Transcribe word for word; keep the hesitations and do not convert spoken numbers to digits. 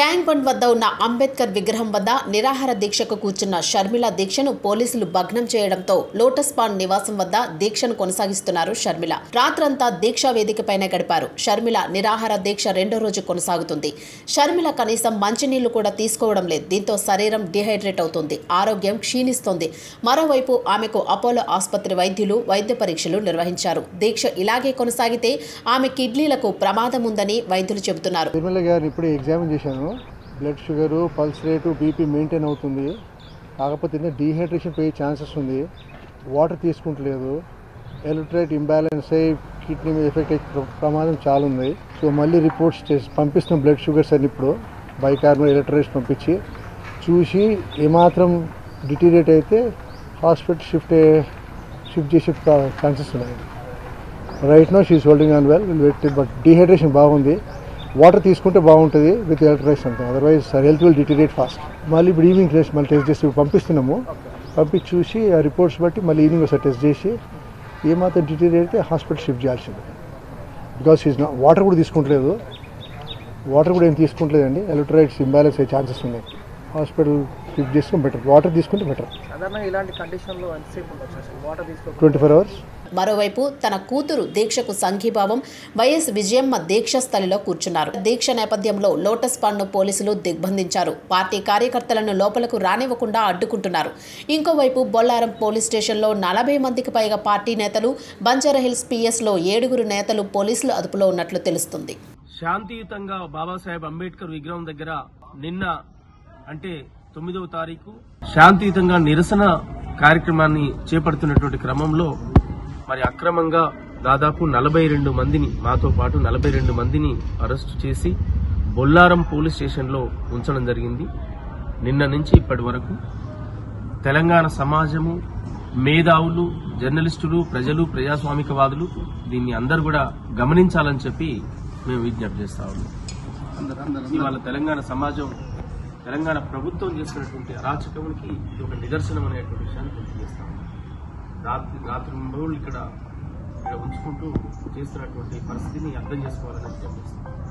Tank bund వద్ద ఉన్న అంబేద్కర్ విగ్రహం వద్ద నిరాహార దీక్షకు కూర్చున్న షర్మిల దీక్షను పోలీసులు భగ్నం చేయడంతో లోటస్ పాండ్ నివాసం వద్ద దీక్షను కొనసాగిస్తున్నారు షర్మిల. రాత్రంతా దీక్షా వేదికపైనే గడిపారు. షర్మిల నిరాహార దీక్ష రెండో రోజు కొనసాగుతుంది. షర్మిల కనీసం మంచినీళ్లు కూడా తీసుకోవడం లేదు. దీంతో శరీరం డిహైడ్రేట్ అవుతుంది, ఆరోగ్యం క్షీణిస్తోంది. మరోవైపు ఆమెకు అపోలో ఆసుపత్రి వైద్యులు వైద్య పరీక్షలు నిర్వహించారు. దీక్ష ఇలాగే కొనసాగితే ఆమె కిడ్నీలకు ప్రమాదం ఉందని వైద్యులు చెబుతున్నారు. Blood sugar, pulse rate, BP maintain అవుతుంది. కాకపోతే డీహైడ్రేషన్ పోయే ఛాన్సెస్ ఉంది. వాటర్ తీసుకుంటలేదు. ఎలక్ట్రోలైట్ ఇంబ్యాలెన్స్ అయ్యి కిడ్నీ మీద ఎఫెక్ట్ అయ్యే ప్రమాదం చాలా ఉంది. సో మళ్ళీ రిపోర్ట్స్ చేసి పంపిస్తున్నాం బ్లడ్ షుగర్స్ అని ఇప్పుడు బైకార్బోనేట్ ఎలక్ట్రోలైట్స్ పంపించి చూసి ఏమాత్రం డిటీరియేట్ అయితే హాస్పిటల్ షిఫ్ట్ షిఫ్ట్ చేసే ఛాన్సెస్ ఉన్నాయి. Right now she's holding on well will wait. But dehydration బాగుంది. వాటర్ తీసుకుంటే బాగుంటుంది విత్ ఎలక్ట్రోలైట్స్ అంతా. Otherwise health will deteriorate fast. మళ్ళీ ఇప్పుడు ఈవినింగ్ టెస్ట్ మళ్ళీ టెస్ట్ చేసి పంపిస్తున్నాము. పంపించి చూసి ఆ రిపోర్ట్స్ బట్టి మళ్ళీ ఈవినింగ్ ఒకసారి టెస్ట్ చేసి ఏమాత్రం డిటీరియేట్ అయితే హాస్పిటల్ షిఫ్ట్ చేయాల్సింది. బికాస్ ఈజ్ నాట్ వాటర్ కూడా తీసుకుంటలేదు. వాటర్ కూడా ఏం తీసుకుంటలేదండి. ఎలక్ట్రోలైట్స్ ఇంబ్యాలెన్స్ అయ్యే ఛాన్సెస్ ఉన్నాయి. హాస్పిటల్ షిఫ్ట్ చేసుకుని బెటర్. వాటర్ తీసుకుంటే బెటర్. Twenty four hours. మరోవైపు తన కూతురు దీక్షకు సంఘీభావం వైఎస్ విజయమ్మ దీక్ష స్థలిలో కూర్చున్నారు. దీక్ష నేపథ్యంలో లోటస్ పాండ్ను పోలీసులు దిగ్బంధించారు. పార్టీ కార్యకర్తలను లోపలకు రానివ్వకుండా అడ్డుకుంటున్నారు. ఇంకోవైపు బొల్లారం పోలీస్ స్టేషన్లో నలభై మందికి పైగా పార్టీ నేతలు, బంజారాహిల్స్ పిఎస్లో ఏడుగురు నేతలు పోలీసులు అదుపులో ఉన్నట్లు తెలుస్తుంది. శాంతియుతంగా బాబాసాహెబ్ అంబేద్కర్ విగ్రహం దగ్గర నిన్న అంటే తొమ్మిదవ తారీఖు శాంతియుతంగా నిరసన కార్యక్రమాన్ని చేపడుతున్నటువంటి క్రమంలో మరి అక్రమంగా దాదాపు నలభై రెండు మందిని మాతో పాటు నలభై రెండు మందిని అరెస్టు చేసి బొల్లారం పోలీస్ స్టేషన్లో ఉంచడం జరిగింది. నిన్న నుంచి ఇప్పటి వరకు తెలంగాణ సమాజము, మేధావులు, జర్నలిస్టులు, ప్రజలు, ప్రజాస్వామికవాదులు దీన్ని అందరూ కూడా గమనించాలని చెప్పి మేము విజ్ఞప్తి చేస్తా ఉన్నాం. ఇవాళ తెలంగాణ సమాజం, తెలంగాణ ప్రభుత్వం చేసినటువంటి అరాచకానికి ఇది ఒక నిదర్శనం అనేటువంటి విషయాన్ని గుర్తు చేస్తా ఉన్నాం. రాత్రి రాత్రి మూడు ఇక్కడ ఇక్కడ ఉంచుకుంటూ చేస్తున్నటువంటి పరిస్థితిని అర్థం చేసుకోవాలని చెప్పేస్తాం.